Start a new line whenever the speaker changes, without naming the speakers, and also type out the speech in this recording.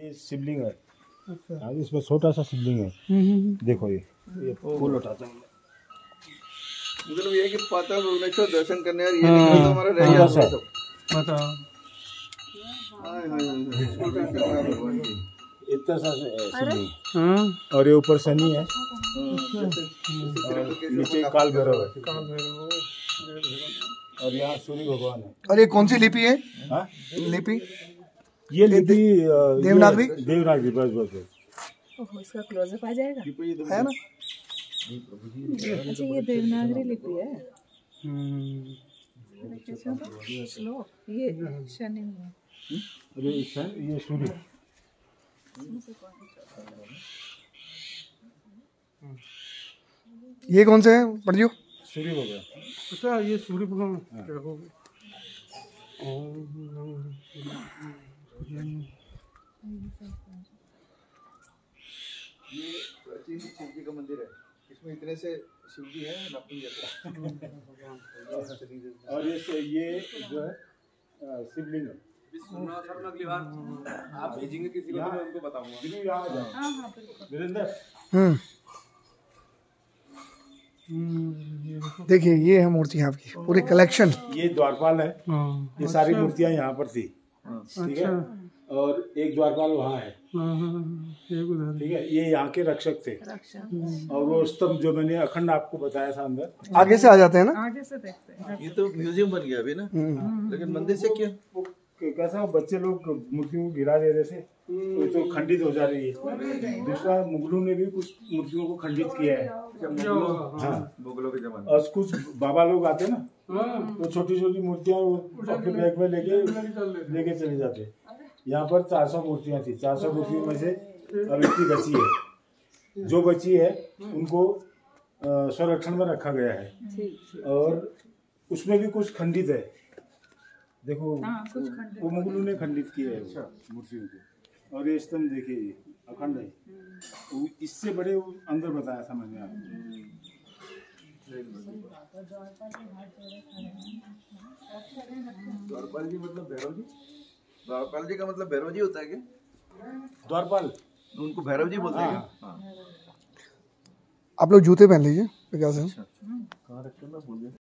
ये शिवलिंग है।
अच्छा।
इसमें छोटा सा शिवलिंग है। देखो ये फूल उठाता हूँ।
मतलब ये है कि पाताल भुवनेश्वर दर्शन करने यार, ये नहीं तो हमारा रह जाता सब।
बताओ।
इतना सा शिवलिंग और ये ऊपर शनि है और नीचे काल भैरव है और यहाँ सूर्य भगवान है।
और ये कौन सी लिपि है?
हाँ?
लिपि
ये लिपि
देवनागरी।
देवनागरी बस बस बस।
इसका क्लोजअप आ जाएगा
है ना?
अच्छा ये देवनागरी लिपि है। श्लोक ये शनि में
ये सूर्य
ये कौन से है पढ़ियो?
सूर्य भगवान।
अच्छा ये सूर्य भगवान क्या हो गया?
ये प्राचीन शिव जी का मंदिर है, इसमें इतने से शिव जी है नापी जाते
और ये जो है शिवलिंग है।
अगली बार आप भेजेंगे किसी को तो मैं उनको बताऊंगा।
देखिए ये है मूर्ति आपकी पूरी कलेक्शन।
ये द्वारपाल है। ये सारी मूर्तियां यहाँ पर थी, ठीक है। और एक द्वारपाल वहाँ है, ठीक है। ये यहाँ के रक्षक थे और वो स्तंभ जो मैंने अखंड आपको बताया था अंदर
आगे से आ जाते हैं ना?
आगे से देखते हैं।
ये तो म्यूजियम बन गया अभी ना, लेकिन मंदिर से क्या
कैसा बच्चे लोग मूर्तियों को गिरा दे रहे थे तो खंडित हो जा रही है। दूसरा मुगलों ने भी कुछ मूर्तियों को खंडित किया है। हाँ,
मुगलों के जमाने
और कुछ बाबा लोग आते ना तो छोटी छोटी मूर्तियां अपने बैग में लेके चले जाते। यहाँ पर 400 मूर्तियां थी। 400 मूर्तियों में से अब इतनी बची है। जो बची है उनको संरक्षण में रखा गया है और उसमें भी कुछ खंडित है। देखो वो मुगलों ने खंडित किया है मूर्तियों को। और ये स्तंभ देखिए अखंड है। इससे बड़े अंदर बताया था मैंने आपको।
द्वारपाल जी मतलब भैरव जी? द्वारपाल जी का मतलब भैरव जी होता है क्या?
द्वारपाल
उनको भैरव जी बोलते हैं क्या?
आप लोग जूते पहन लीजिए विकास।
कहाँ रखते हैं मैं भूल गया।